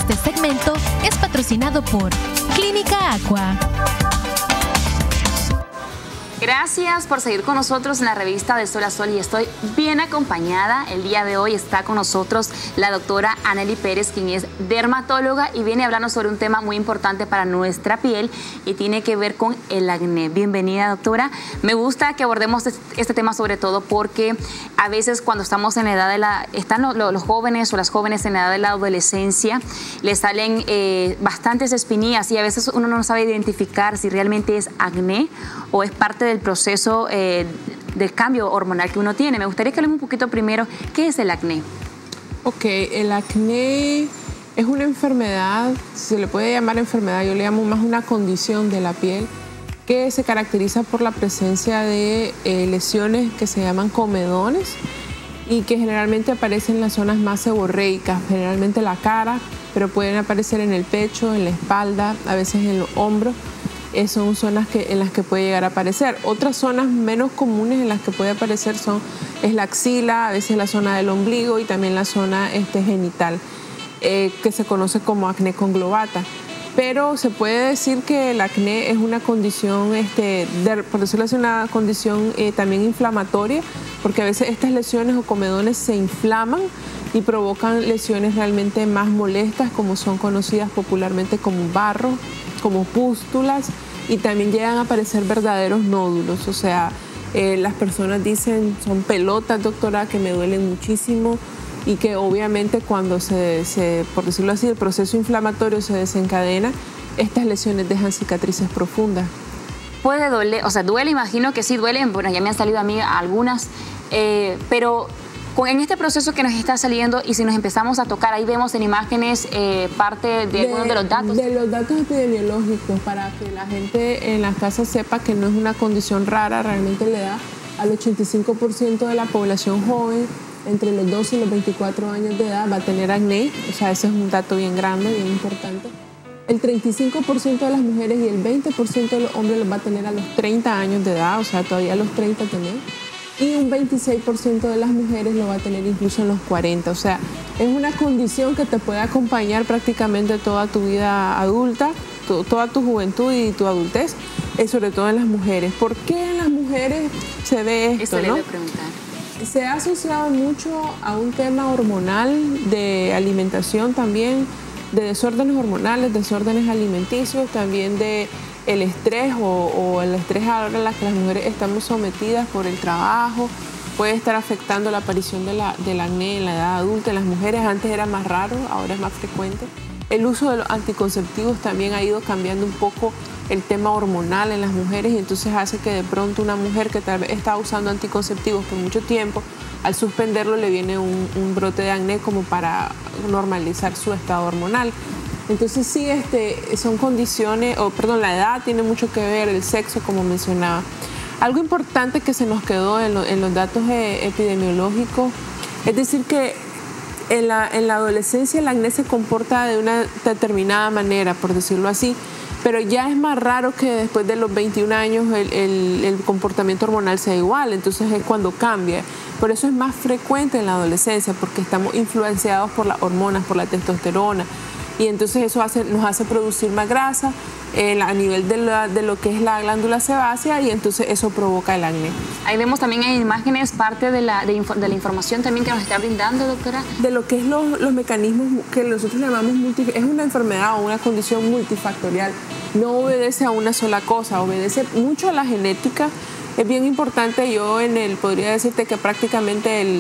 Este segmento es patrocinado por Clínica Aqua. Gracias por seguir con nosotros en la revista de Sol a Sol y estoy bien acompañada. El día de hoy está con nosotros la doctora Anneli Pérez, quien es dermatóloga y viene a hablarnos sobre un tema muy importante para nuestra piel y tiene que ver con el acné. Bienvenida, doctora. Me gusta que abordemos este tema sobre todo porque a veces cuando estamos en la edad de están los jóvenes o las jóvenes en la edad de la adolescencia, les salen bastantes espinillas y a veces uno no sabe identificar si realmente es acné o es parte del proceso del cambio hormonal que uno tiene. Me gustaría que hablemos un poquito primero, ¿qué es el acné? Ok, el acné es una enfermedad, se le puede llamar enfermedad, yo le llamo más una condición de la piel que se caracteriza por la presencia de lesiones que se llaman comedones y que generalmente aparecen en las zonas más seborreicas, generalmente la cara, pero pueden aparecer en el pecho, en la espalda, a veces en los hombros. Son zonas en las que puede llegar a aparecer. Otras zonas menos comunes en las que puede aparecer es la axila, a veces la zona del ombligo y también la zona genital, que se conoce como acné conglobata. Pero se puede decir que el acné es una condición, por decirlo así, una condición también inflamatoria, porque a veces estas lesiones o comedones se inflaman y provocan lesiones realmente más molestas, como son conocidas popularmente como barro, como pústulas, y también llegan a aparecer verdaderos nódulos. O sea, las personas dicen, son pelotas, doctora, que me duelen muchísimo y que obviamente cuando por decirlo así, el proceso inflamatorio se desencadena, estas lesiones dejan cicatrices profundas. Puede doler, o sea, duele, imagino que sí duele, bueno, ya me han salido a mí algunas, pero en este proceso que nos está saliendo y si nos empezamos a tocar, ahí vemos en imágenes parte de algunos de los datos. De los datos epidemiológicos, para que la gente en las casas sepa que no es una condición rara, realmente le da al 85% de la población joven entre los 12 y los 24 años de edad va a tener acné, o sea, ese es un dato bien grande, bien importante. El 35% de las mujeres y el 20% de los hombres los va a tener a los 30 años de edad, o sea, todavía a los 30 también. Y un 26% de las mujeres lo va a tener incluso en los 40. O sea, es una condición que te puede acompañar prácticamente toda tu vida adulta, toda tu juventud y tu adultez, sobre todo en las mujeres. ¿Por qué en las mujeres se ve esto? Eso le voy a preguntar. Se ha asociado mucho a un tema hormonal, de alimentación también, de desórdenes hormonales, desórdenes alimenticios, también de el estrés o el estrés ahora en la que las mujeres estamos sometidas por el trabajo, puede estar afectando la aparición del acné en la edad adulta. En las mujeres antes era más raro, ahora es más frecuente. El uso de los anticonceptivos también ha ido cambiando un poco el tema hormonal en las mujeres y entonces hace que de pronto una mujer que tal vez está usando anticonceptivos por mucho tiempo, al suspenderlo le viene un brote de acné como para normalizar su estado hormonal. Entonces sí, son condiciones, la edad tiene mucho que ver, el sexo como mencionaba. Algo importante que se nos quedó en los datos epidemiológicos, es decir que en la adolescencia el acné se comporta de una determinada manera, por decirlo así, pero ya es más raro que después de los 21 años el comportamiento hormonal sea igual, entonces es cuando cambia. Por eso es más frecuente en la adolescencia, porque estamos influenciados por las hormonas, por la testosterona, y entonces eso nos hace producir más grasa a nivel de lo que es la glándula sebácea y entonces eso provoca el acné. Ahí vemos también en imágenes parte de la información también que nos está brindando, doctora. De lo que es los mecanismos que nosotros llamamos es una enfermedad o una condición multifactorial. No obedece a una sola cosa, obedece mucho a la genética. Es bien importante, podría decirte que prácticamente el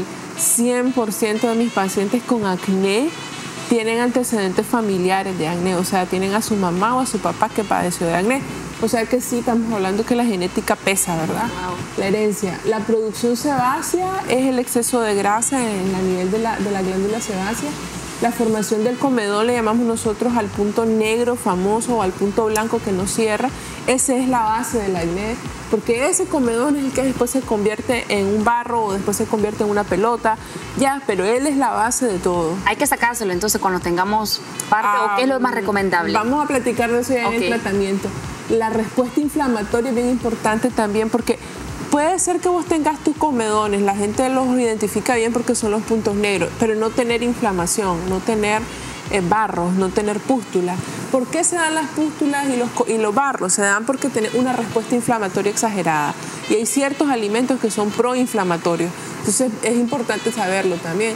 100% de mis pacientes con acné tienen antecedentes familiares de acné, o sea, tienen a su mamá o a su papá que padeció de acné. O sea que sí, estamos hablando que la genética pesa, ¿verdad? Wow. La herencia. La producción sebácea es el exceso de grasa a nivel de la glándula sebácea. La formación del comedón le llamamos nosotros al punto negro famoso o al punto blanco que no cierra. Esa es la base del acné, porque ese comedón es el que después se convierte en un barro o después se convierte en una pelota, ya, pero él es la base de todo. Hay que sacárselo entonces cuando tengamos parte, ¿o qué es lo más recomendable? Vamos a platicar de eso ya en el tratamiento. La respuesta inflamatoria es bien importante también, porque puede ser que vos tengas tus comedones, la gente los identifica bien porque son los puntos negros, pero no tener inflamación, no tener barros, no tener pústulas. ¿Por qué se dan las pústulas y los barros? Se dan porque tienen una respuesta inflamatoria exagerada y hay ciertos alimentos que son proinflamatorios. Entonces es importante saberlo también.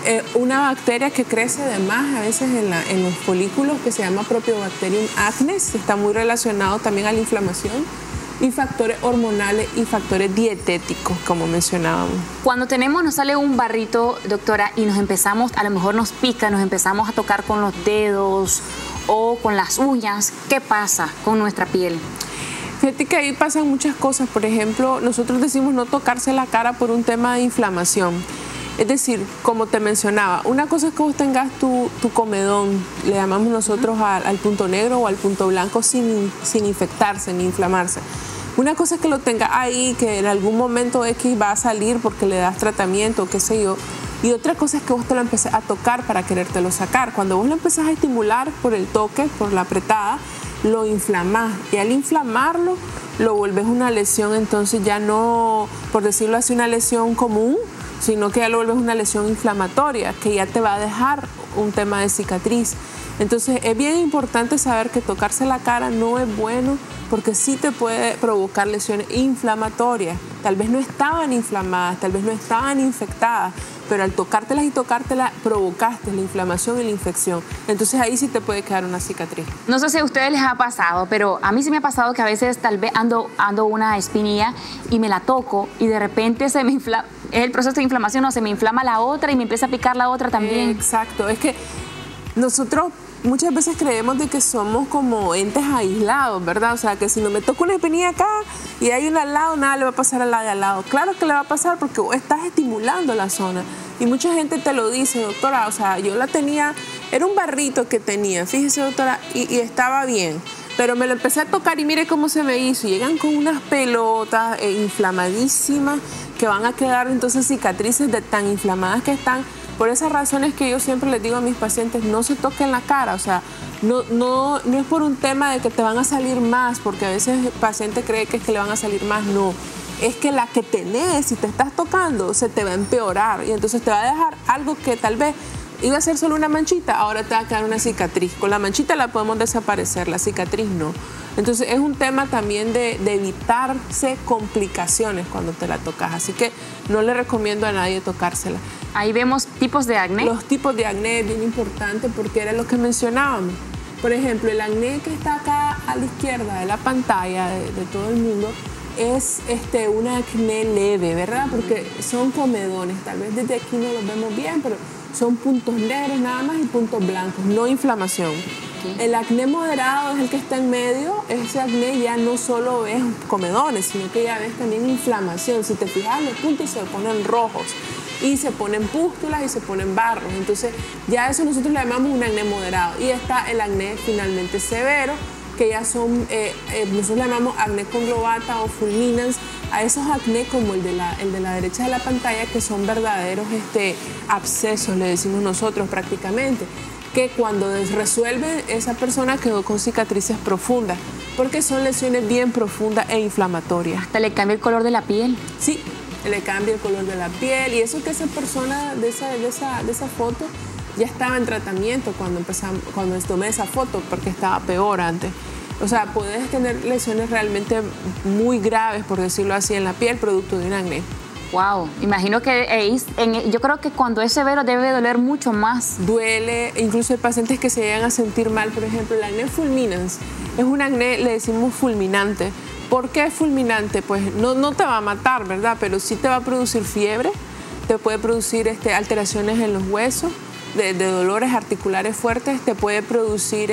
Una bacteria que crece de más a veces en los folículos, que se llama Propionibacterium acnes, está muy relacionado también a la inflamación, y factores hormonales y factores dietéticos, como mencionábamos. Cuando nos sale un barrito, doctora, y a lo mejor nos pica, nos empezamos a tocar con los dedos o con las uñas, ¿qué pasa con nuestra piel? Fíjate que ahí pasan muchas cosas. Por ejemplo, nosotros decimos no tocarse la cara por un tema de inflamación. Es decir, como te mencionaba, una cosa es que vos tengas tu comedón, le llamamos nosotros al punto negro o al punto blanco sin infectarse ni inflamarse. Una cosa es que lo tengas ahí, que en algún momento X va a salir porque le das tratamiento, qué sé yo. Y otra cosa es que vos te lo empecés a tocar para querértelo sacar. Cuando vos lo empezás a estimular por el toque, por la apretada, lo inflamás. Y al inflamarlo, lo volvés una lesión, entonces ya no, por decirlo así, una lesión común, sino que ya lo vuelves una lesión inflamatoria, que ya te va a dejar un tema de cicatriz. Entonces es bien importante saber que tocarse la cara no es bueno, porque sí te puede provocar lesiones inflamatorias. Tal vez no estaban inflamadas, tal vez no estaban infectadas, pero al tocártelas provocaste la inflamación y la infección. Entonces ahí sí te puede quedar una cicatriz. No sé si a ustedes les ha pasado, pero a mí sí me ha pasado que a veces tal vez ando una espinilla y me la toco y de repente se me inflama, es el proceso de inflamación, o se me inflama la otra y me empieza a picar la otra también. Exacto, es que nosotros muchas veces creemos de que somos como entes aislados, ¿verdad? O sea, que si no me toco una espinilla acá y hay una al lado, nada le va a pasar a la de al lado. Claro que le va a pasar porque estás estimulando la zona. Y mucha gente te lo dice, doctora, o sea, yo la tenía, era un barrito que tenía, fíjese, doctora, y estaba bien. Pero me lo empecé a tocar y mire cómo se me hizo. Llegan con unas pelotas inflamadísimas que van a quedar entonces cicatrices de tan inflamadas que están. Por esas razones que yo siempre les digo a mis pacientes, no se toquen la cara, o sea, no es por un tema de que te van a salir más, porque a veces el paciente cree que es que le van a salir más, no. Es que la que tenés, si te estás tocando, se te va a empeorar y entonces te va a dejar algo que tal vez iba a ser solo una manchita, ahora te va a quedar una cicatriz. Con la manchita la podemos desaparecer, la cicatriz no. Entonces es un tema también de evitarse complicaciones cuando te la tocas, así que no le recomiendo a nadie tocársela. Ahí vemos tipos de acné. Los tipos de acné es bien importante porque era lo que mencionábamos. Por ejemplo, el acné que está acá a la izquierda de la pantalla de todo el mundo es un acné leve, ¿verdad? Porque son comedones, tal vez desde aquí no los vemos bien, pero son puntos negros nada más y puntos blancos, no inflamación. Okay. El acné moderado es el que está en medio. Ese acné ya no solo ves comedones, sino que ya ves también inflamación. Si te fijas, los puntos se ponen rojos y se ponen pústulas y se ponen barros. Entonces ya eso nosotros le llamamos un acné moderado. Y está el acné finalmente severo, que ya son, nosotros le llamamos acné conglobata o fulminans, a esos acné como el de la derecha de la pantalla, que son verdaderos abscesos, le decimos nosotros prácticamente, que cuando resuelve esa persona quedó con cicatrices profundas, porque son lesiones bien profundas e inflamatorias. ¿Hasta le cambia el color de la piel? Sí, le cambia el color de la piel, y eso que esa persona de esa foto ya estaba en tratamiento cuando tomé esa foto, porque estaba peor antes. O sea, puedes tener lesiones realmente muy graves, por decirlo así, en la piel, producto de un acné. Wow, imagino que yo creo que cuando es severo debe doler mucho más. Duele, incluso hay pacientes que se llegan a sentir mal. Por ejemplo, el acné fulminans es un acné, le decimos fulminante. ¿Por qué es fulminante? Pues no te va a matar, ¿verdad? Pero sí te va a producir fiebre, te puede producir alteraciones en los huesos, de dolores articulares fuertes, te puede producir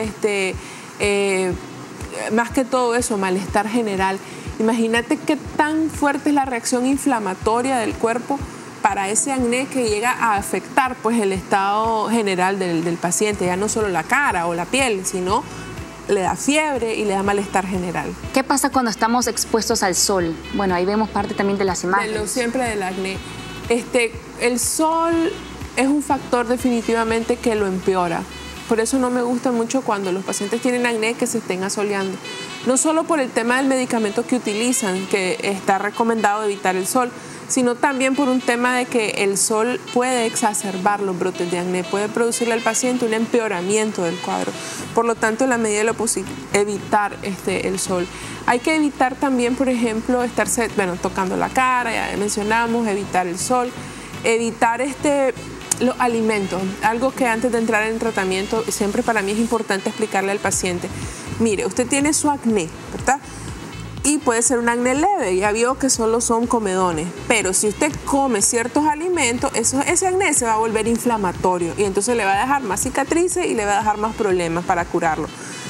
más que todo eso, malestar general. Imagínate qué tan fuerte es la reacción inflamatoria del cuerpo para ese acné, que llega a afectar pues el estado general del paciente, ya no solo la cara o la piel, sino le da fiebre y le da malestar general. ¿Qué pasa cuando estamos expuestos al sol? Bueno, ahí vemos parte también de las imágenes. Siempre del acné. El sol es un factor definitivamente que lo empeora. Por eso no me gusta mucho cuando los pacientes tienen acné que se estén asoleando. No solo por el tema del medicamento que utilizan, que está recomendado evitar el sol, sino también por un tema de que el sol puede exacerbar los brotes de acné, puede producirle al paciente un empeoramiento del cuadro. Por lo tanto, en la medida de lo posible, evitar el sol. Hay que evitar también, por ejemplo, estarse, tocando la cara, ya mencionamos, evitar el sol, evitar los alimentos. Algo que antes de entrar en el tratamiento, siempre para mí es importante explicarle al paciente. Mire, usted tiene su acné, ¿verdad? Y puede ser un acné leve, ya vio que solo son comedones, pero si usted come ciertos alimentos, ese acné se va a volver inflamatorio y entonces le va a dejar más cicatrices y le va a dejar más problemas para curarlo.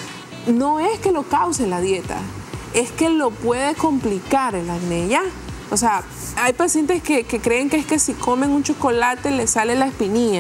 No es que lo cause la dieta, es que lo puede complicar el acné, ¿ya? O sea, hay pacientes que creen que es que si comen un chocolate les sale la espinilla.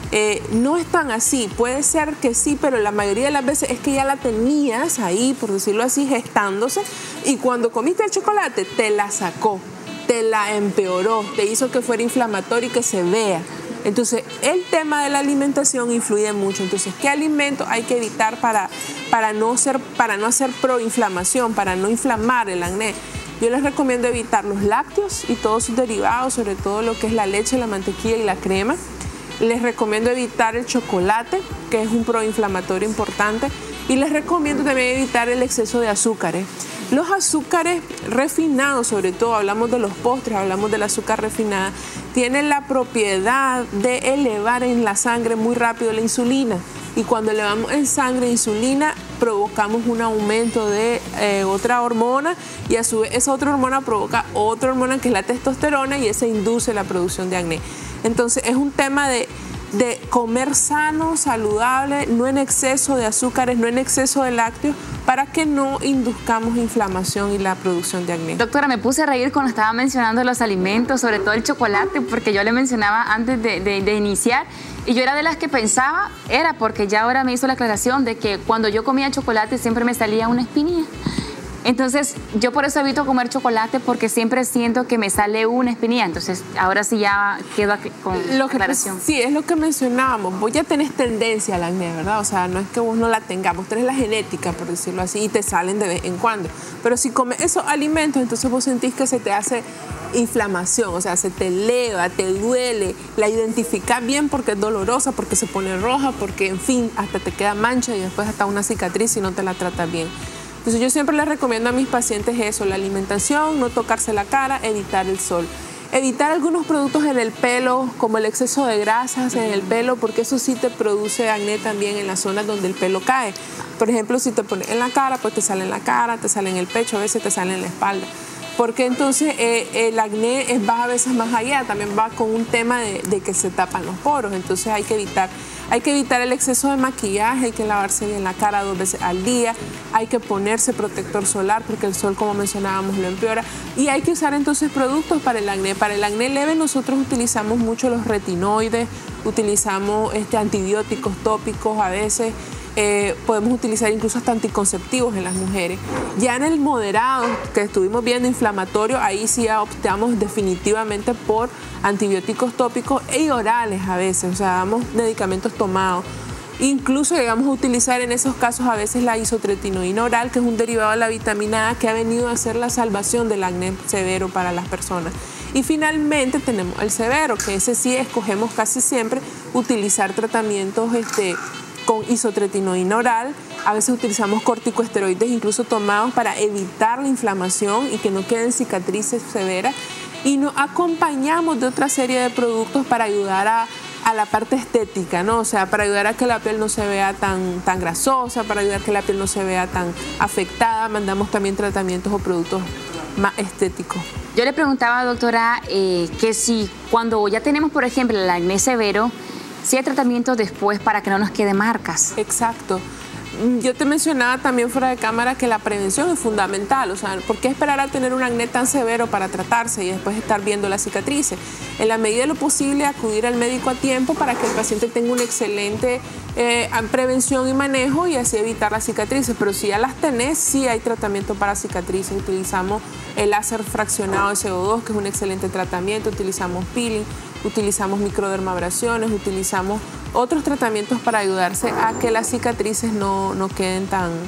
No es tan así, puede ser que sí, pero la mayoría de las veces es que ya la tenías ahí, por decirlo así, gestándose, y cuando comiste el chocolate te la sacó, te la empeoró, te hizo que fuera inflamatorio y que se vea. Entonces, el tema de la alimentación influye mucho. Entonces, ¿qué alimentos hay que evitar para no hacer proinflamación, para no inflamar el acné? Yo les recomiendo evitar los lácteos y todos sus derivados, sobre todo lo que es la leche, la mantequilla y la crema. Les recomiendo evitar el chocolate, que es un proinflamatorio importante. Y les recomiendo también evitar el exceso de azúcares. Los azúcares refinados, sobre todo, hablamos de los postres, hablamos del azúcar refinada, tienen la propiedad de elevar en la sangre muy rápido la insulina. Y cuando elevamos en sangre insulina, provocamos un aumento de otra hormona y a su vez esa otra hormona provoca otra hormona que es la testosterona y esa induce la producción de acné. Entonces es un tema de comer sano, saludable, no en exceso de azúcares, no en exceso de lácteos, para que no induzcamos inflamación y la producción de acné. Doctora, me puse a reír cuando estaba mencionando los alimentos, sobre todo el chocolate, porque yo le mencionaba antes de iniciar, y yo era de las que pensaba, porque ya ahora me hizo la aclaración de que cuando yo comía chocolate siempre me salía una espinilla. Entonces, yo por eso evito comer chocolate porque siempre siento que me sale una espinilla. Entonces, ahora sí ya quedo con la aclaración. Sí, es lo que mencionábamos. Vos ya tenés tendencia al acné, ¿verdad? O sea, no es que vos no la tengas, vos tenés la genética, por decirlo así, y te salen de vez en cuando. Pero si comes esos alimentos, entonces vos sentís que se te hace inflamación, o sea, se te eleva, te duele, la identificás bien porque es dolorosa, porque se pone roja, porque, en fin, hasta te queda mancha y después hasta una cicatriz si no te la tratas bien. Entonces yo siempre les recomiendo a mis pacientes eso, la alimentación, no tocarse la cara, evitar el sol. Evitar algunos productos en el pelo, como el exceso de grasas en el pelo, porque eso sí te produce acné también en las zonas donde el pelo cae. Por ejemplo, si te pones en la cara, pues te sale en la cara, te sale en el pecho, a veces te sale en la espalda. Porque entonces el acné va a veces más allá, también va con un tema de que se tapan los poros, entonces hay que evitar el exceso de maquillaje, hay que lavarse bien la cara 2 veces al día, hay que ponerse protector solar porque el sol, como mencionábamos, lo empeora, y hay que usar entonces productos para el acné. Para el acné leve nosotros utilizamos mucho los retinoides, utilizamos antibióticos tópicos a veces. Podemos utilizar incluso hasta anticonceptivos en las mujeres. Ya en el moderado que estuvimos viendo inflamatorio, ahí sí ya optamos definitivamente por antibióticos tópicos y orales a veces, o sea, damos medicamentos tomados. Incluso llegamos a utilizar en esos casos a veces la isotretinoína oral, que es un derivado de la vitamina A que ha venido a ser la salvación del acné severo para las personas. Y finalmente tenemos el severo, que ese sí escogemos casi siempre utilizar tratamientos con isotretinoína oral. A veces utilizamos corticosteroides incluso tomados para evitar la inflamación y que no queden cicatrices severas. Y nos acompañamos de otra serie de productos para ayudar a la parte estética, ¿no? O sea, para ayudar a que la piel no se vea tan grasosa, para ayudar a que la piel no se vea tan afectada. Mandamos también tratamientos o productos más estéticos. Yo le preguntaba, doctora, que si cuando ya tenemos, por ejemplo, el acné severo, si hay tratamientos después para que no nos quede marcas. Exacto. Yo te mencionaba también fuera de cámara que la prevención es fundamental. O sea, ¿por qué esperar a tener un acné tan severo para tratarse y después estar viendo las cicatrices? En la medida de lo posible, acudir al médico a tiempo para que el paciente tenga una excelente prevención y manejo y así evitar las cicatrices. Pero si ya las tenés, sí hay tratamiento para cicatrices. Utilizamos el láser fraccionado de CO2, que es un excelente tratamiento. Utilizamos peeling, utilizamos microdermabrasiones, utilizamos otros tratamientos para ayudarse a que las cicatrices no queden tan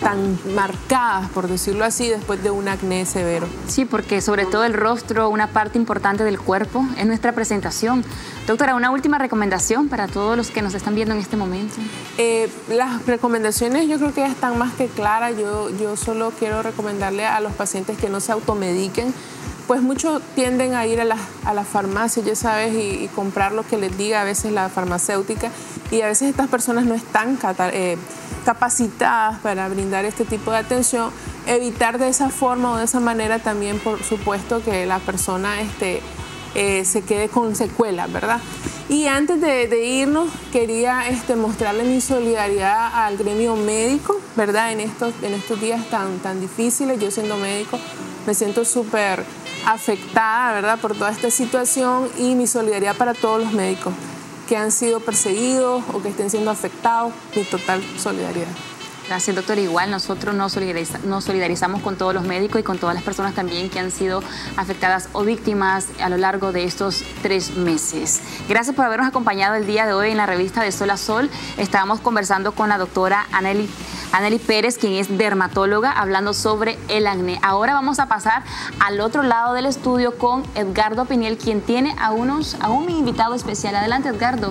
tan marcadas, por decirlo así, después de un acné severo. Sí, porque sobre todo el rostro, una parte importante del cuerpo, es nuestra presentación. Doctora, una última recomendación para todos los que nos están viendo en este momento. Las recomendaciones yo creo que ya están más que claras. Yo solo quiero recomendarle a los pacientes que no se automediquen, pues muchos tienden a ir a las farmacias, ya sabes, y comprar lo que les diga a veces la farmacéutica, y a veces estas personas no están capacitadas para brindar este tipo de atención. Evitar de esa forma o de esa manera también, por supuesto, que la persona se quede con secuelas, ¿verdad? Y antes de irnos, quería mostrarle mi solidaridad al gremio médico, ¿verdad? En estos días tan difíciles. Yo, siendo médico, me siento súper afectada, ¿verdad?, por toda esta situación, y mi solidaridad para todos los médicos que han sido perseguidos o que estén siendo afectados, mi total solidaridad. Gracias, doctor. Igual nosotros nos solidarizamos con todos los médicos y con todas las personas también que han sido afectadas o víctimas a lo largo de estos 3 meses. Gracias por habernos acompañado el día de hoy en la revista de Sol a Sol. Estábamos conversando con la doctora Annely Pérez, quien es dermatóloga, hablando sobre el acné. Ahora vamos a pasar al otro lado del estudio con Edgardo Piniel, quien tiene a un invitado especial. Adelante, Edgardo.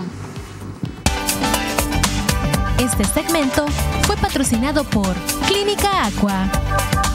Este segmento fue patrocinado por Clínica Aqua.